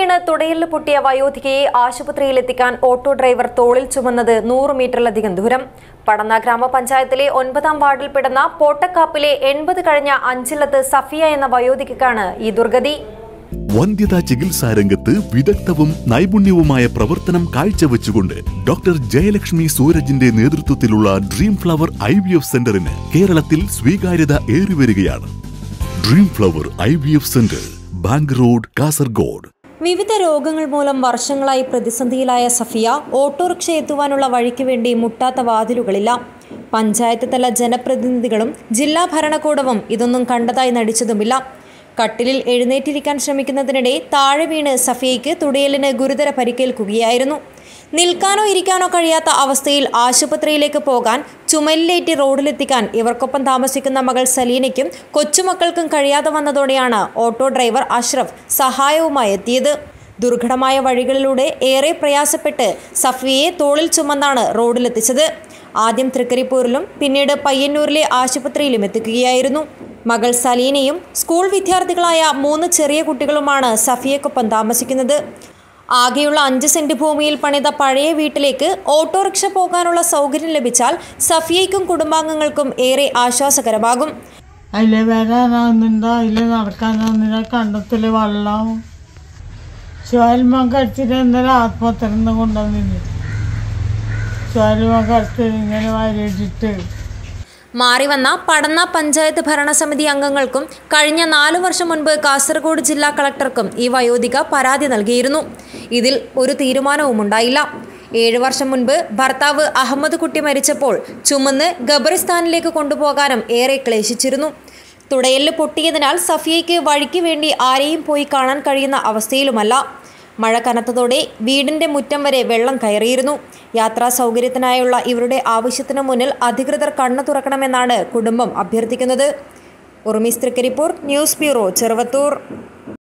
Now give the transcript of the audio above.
വീണ് തുടയിൽ പൊട്ടിയ വയോധികയെ ആശുപത്രിയിലെത്തിക്കാൻ auto driver തോളിൽ ചുമന്നത് 100 മീറ്ററിലധികം ദൂരം. പടന്ന ഗ്രാമപഞ്ചായത്തിലെ 9ാം വാർഡിൽപ്പെടുന്ന പോട്ടക്കാപ്പിലെ 80 കഴിഞ്ഞ അഞ്ചിലത്ത് സഫിയ എന്ന വയോധികക്കാണ് ഈ ദുർഗതി. വന്ധ്യതാ ചികിത്സാ രംഗത്ത് വിദഗ്ധവും നൈപുണ്യവുമായ പ്രവർത്തനം കാഴ്ചവെച്ചുകൊണ്ട് ഡോക്ടർ ജയലക്ഷ്മി സൂരജിന്റെ നേതൃത്വത്തിലുള്ള ഡ്രീം ഫ്ലവർ IVF സെന്ററിന് കേരളത്തിൽ സ്വീകാര്യത ഏറിവരികയാണ്. Dream flower IVF centre, bank road, Kasaragod. വിവിധ രോഗങ്ങൾ മൂലം വർഷങ്ങളായി പ്രതിസന്ധിയിലായ സഫിയ ഓട്ടോറിക്ഷ എത്തുവാനുള്ള വഴിക്ക് വേണ്ടി മുട്ടാത്ത വാതിലുകളില്ല. പഞ്ചായത്ത് തല ജനപ്രതിനിധികളും ജില്ലാ ഭരണകൂടവും ഇതൊന്നും കണ്ടതായി നടിച്ചതുമില്ല. കട്ടിലിൽ എഴുന്നേറ്റിരിക്കാൻ ശ്രമിക്കുന്നതിനിടെ താഴെ വീണ് സഫിയയ്ക്ക് തുടയലിന് ഗുരുതര പരിക്കേൽക്കുകയായിരുന്നു. നിൽക്കാനോ ഇരിക്കാനോ കഴിയാത്ത അവസ്ഥയിൽ ആശുപത്രിയിലേക്ക് പോകാൻ ചുമലിലേറ്റി റോഡിലെത്തിക്കാൻ ഇവർക്കൊപ്പം താമസിക്കുന്ന മകൾ സലീനയ്ക്കും കൊച്ചുമക്കൾക്കും കഴിയാതെ വന്നതോടെയാണ് ഓട്ടോ ഡ്രൈവർ അഷ്റഫ് സഹായവുമായി എത്തിയത്. ദുർഘടമായ വഴികളിലൂടെ ഏറെ പ്രയാസപ്പെട്ട് സഫിയയെ തോളിൽ ചുമന്നാണ് റോഡിലെത്തിച്ചത്. ആദ്യം തൃക്കരിപ്പൂരിലും പിന്നീട് പയ്യന്നൂരിലെ ആശുപത്രിയിലും എത്തിക്കുകയായിരുന്നു. മകൾ സലീനയും സ്കൂൾ വിദ്യാർത്ഥികളായ 3 ചെറിയ കുട്ടികളുമാണ് സഫിയക്കൊപ്പം താമസിക്കുന്നത്. ആകെയുള്ള 5 സെന്റ് ഭൂമിയിൽ പണിത പഴയ വീട്ടിലേക്ക് ഓട്ടോറിക്ഷ പോകാനുള്ള സൗകര്യം ലഭിച്ചാൽ സഫിയയ്ക്കും കുടുംബാംഗങ്ങൾക്കും ഏറെ ആശ്വാസകരമാകും. അതിലെ വരാനാവുന്നുണ്ടോ, അതിൽ നടക്കാനാവുന്നില്ല, കണ്ടത്തില് വെള്ളം ചോൽമ കടിച്ചിട്ട് എന്തായാലും ആത്മഹത്യ കൊണ്ടുവന്നില്ല. ചോൽമ കടിച്ച് ഇങ്ങനെ വരയിട്ടിട്ട് മാറിവന്ന പടന്ന പഞ്ചായത്ത് ഭരണസമിതി അംഗങ്ങൾക്കും കഴിഞ്ഞ 4 വർഷം മുൻപ് കാസർഗോഡ് ജില്ലാ കളക്ടർക്കും ഈ വയോധിക പരാതി നൽകിയിരുന്നു. ഇതിൽ ഒരു തീരുമാനവും ഉണ്ടായില്ല. 7 വർഷം മുൻപ് ഭർത്താവ് അഹമ്മദ് കുട്ടി മരിച്ചപ്പോൾ ചുമന്ന് ഖബറിസ്ഥാനിലേക്ക് കൊണ്ടുപോകാനും ഏറെ ക്ലേശിച്ചിരുന്നു. തുടയലിൽ പൊട്ടിയതിനാൽ സഫിയയ്ക്ക് വഴിക്ക് വേണ്ടി ആരെയും പോയി കാണാൻ കഴിയുന്ന അവസ്ഥയിലുമല്ല. മഴ കനത്തതോടെ വീടിന്റെ മുറ്റം വരെ വെള്ളം കയറിയിരുന്നു. യാത്രാ സൗകര്യത്തിനായുള്ള ഇവരുടെ ആവശ്യത്തിനു മുന്നിൽ അധികൃതർ കണ്ണു തുറക്കണമെന്നാണ് കുടുംബം അഭ്യർത്ഥിക്കുന്നത്. Urmees Thrikkaripur, news bureau, Cheruvathur.